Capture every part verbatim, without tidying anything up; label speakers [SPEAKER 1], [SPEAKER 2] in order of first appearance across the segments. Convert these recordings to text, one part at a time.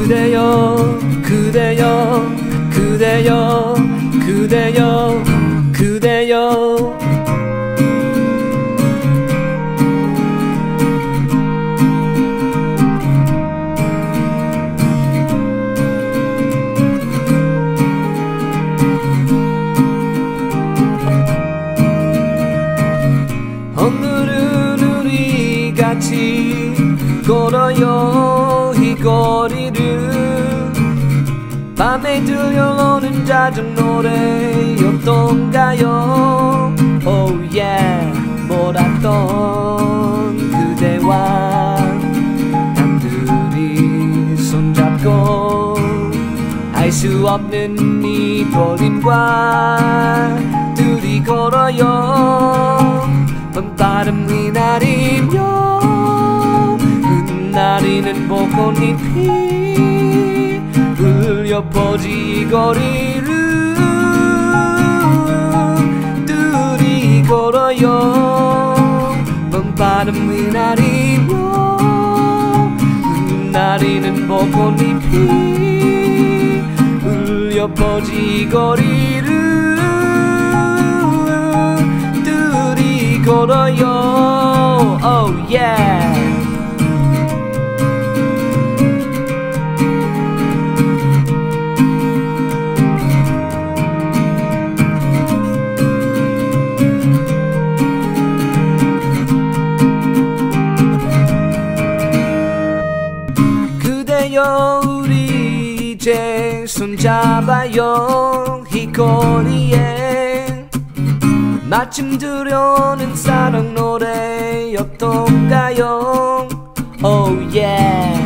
[SPEAKER 1] 그대여 그대여 그대여 그대여 그대여 오늘은 우리 같이 걸어요 이 거리를 밤에 들려오는 잦은 노래였던가요. Oh yeah 몰았던 그대와 남들이 손잡고 알 수 없는 이 거림과 둘이 걸어요. 봄바람 휘날리며 흩날리는 벚꽃잎이 울려 퍼지 이 거리를 둘이 걸어요. 봄바람 휘날리며 흩날리는 벚꽃잎이 울려 퍼지 이 거리를 둘이 걸어요. Oh yeah. 그대여 우리 이제 손잡아요 이 거리에 마침 들려오는 사랑 노래였던가요. Oh yeah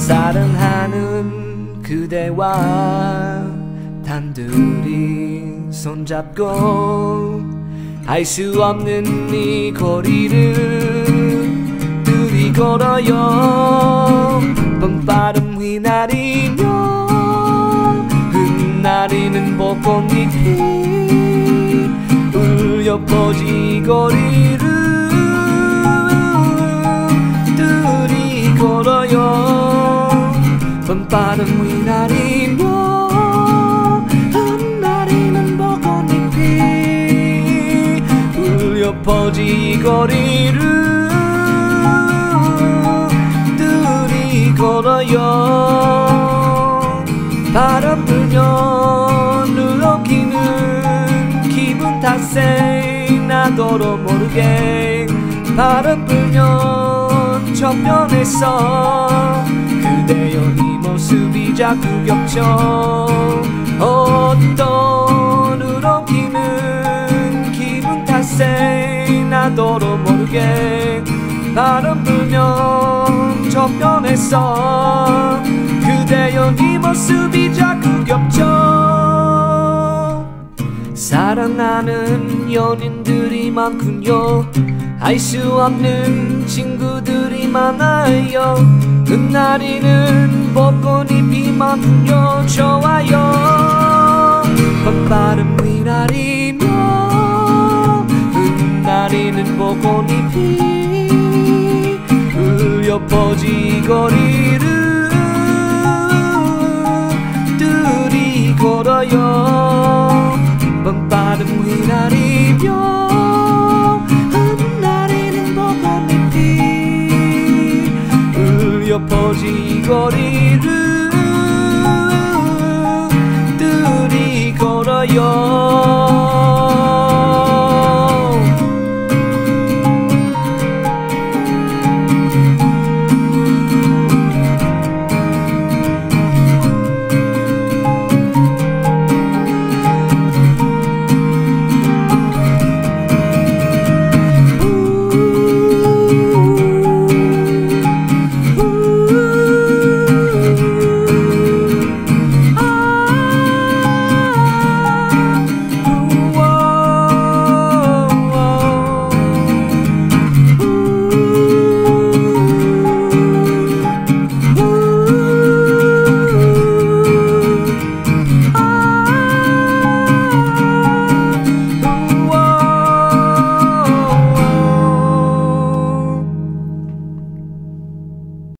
[SPEAKER 1] 사랑하는 그대와 단둘이 손잡고 알 수 없는 이 거리를 둘이 걸어요. 봄바람 휘날리며 흩날리는 벚꽃잎이 울려 퍼지 이 거리를 둘이 걸어요. 봄바람 휘날리며 흩날리는 벚꽃잎이 울려 퍼지 이 거리를 걸어요. 바람 불며 눌러끼는 기분 탓에 나더러 모르게 바람 불며 저편에서 그대여 이 모습이 자꾸 겹쳐 어떤 울렁이는 기분 탓에 나더러 모르게 바람 불며 저편에서 그대여 네 모습이 자꾸 겹쳐 사랑하는 연인들이 많군요. 알 수 없는 친구들이 많아요. 흩날리는 벚꽃잎이 많군요. 좋아요. 봄바람 휘날리며 흩날리는 벚꽃잎이 울려 퍼지 거리를 둘이 걸어요. 봄바람 휘날리며 흩날리는 벚꽃잎이 울려 퍼지 거리를